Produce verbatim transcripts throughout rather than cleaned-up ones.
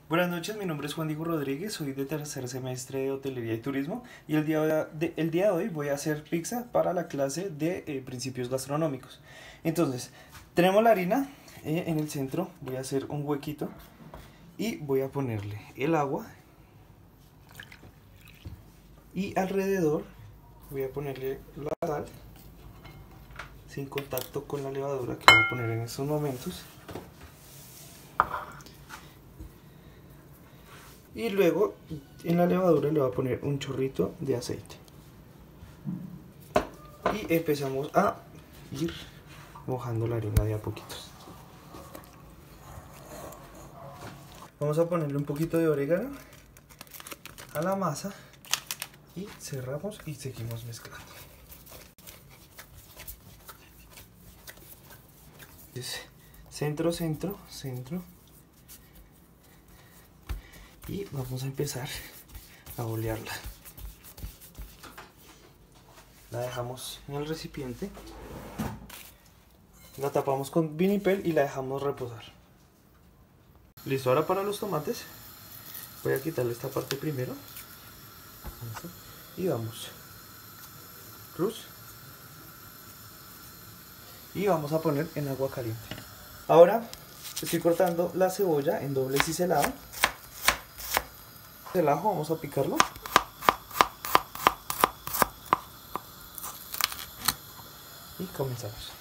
Buenas noches, mi nombre es Juan Diego Rodríguez, soy de tercer semestre de Hotelería y Turismo y el día de, el día de hoy voy a hacer pizza para la clase de eh, principios gastronómicos. Entonces, tenemos la harina, eh, en el centro voy a hacer un huequito y voy a ponerle el agua y alrededor voy a ponerle la sal sin contacto con la levadura que voy a poner en estos momentos. Y luego en la levadura le voy a poner un chorrito de aceite. Y empezamos a ir mojando la harina de a poquitos. Vamos a ponerle un poquito de orégano a la masa y cerramos y seguimos mezclando. Entonces, centro, centro, centro. Y vamos a empezar a bolearla. La dejamos en el recipiente, la tapamos con vinipel y la dejamos reposar. Listo, ahora para los tomates voy a quitarle esta parte primero. Eso. Y vamos cruz y vamos a poner en agua caliente. Ahora estoy cortando la cebolla en doble ciselada. El ajo vamos a picarlo y comenzamos.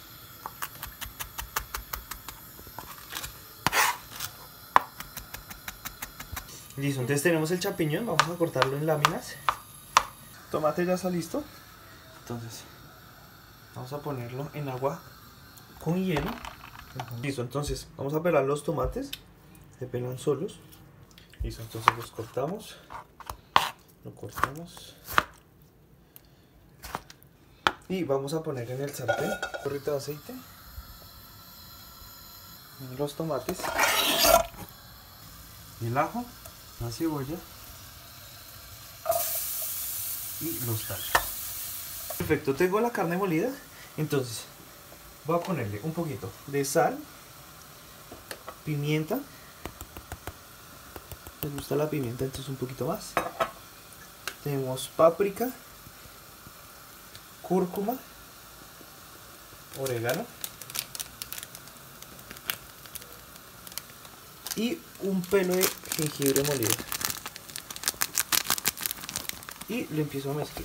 Listo, entonces tenemos el champiñón, vamos a cortarlo en láminas. El tomate ya está listo, entonces vamos a ponerlo en agua con hielo. Listo, entonces vamos a pelar los tomates, se pelan solos. Listo, entonces los cortamos, lo cortamos y vamos a poner en el sartén un chorrito de aceite, los tomates, el ajo, la cebolla y los tallos. Perfecto, tengo la carne molida, entonces voy a ponerle un poquito de sal, pimienta. Me gusta la pimienta, entonces un poquito más. Tenemos páprica, cúrcuma, orégano y un pelo de jengibre molido. Y lo empiezo a mezclar.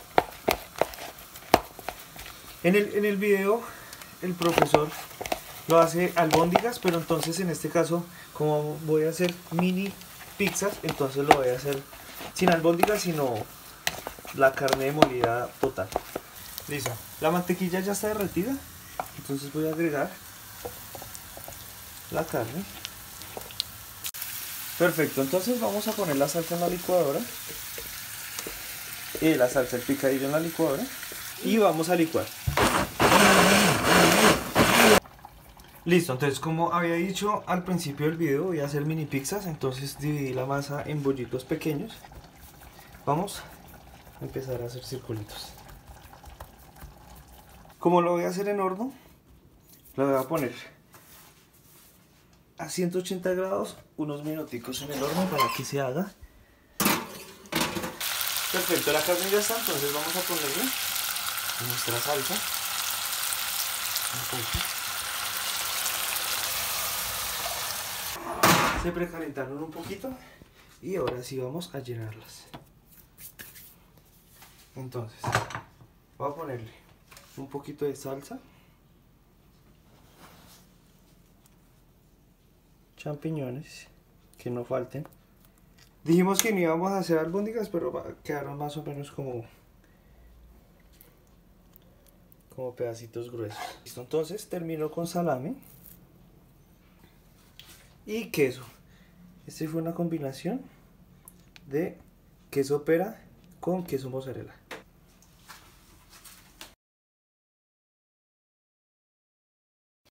En el, en el video el profesor lo hace albóndigas, pero entonces en este caso, como voy a hacer mini pizzas, entonces lo voy a hacer sin albóndigas, sino la carne molida total. Listo, la mantequilla ya está derretida, entonces voy a agregar la carne. Perfecto, entonces vamos a poner la salsa en la licuadora, eh, la salsa, el picadillo en la licuadora, y vamos a licuar. Listo, entonces como había dicho al principio del video, voy a hacer mini pizzas, entonces dividí la masa en bollitos pequeños. Vamos a empezar a hacer circulitos. Como lo voy a hacer en horno, lo voy a poner a ciento ochenta grados unos minuticos en el horno para que se haga. Perfecto, la carne ya está, entonces vamos a ponerle nuestra salsa. Un poco. Se precalentaron un poquito y ahora sí vamos a llenarlas. Entonces voy a ponerle un poquito de salsa, champiñones que no falten. Dijimos que no íbamos a hacer albóndigas, pero quedaron más o menos como como pedacitos gruesos. Listo, entonces termino con salame y queso. Esta fue una combinación de queso pera con queso mozzarella.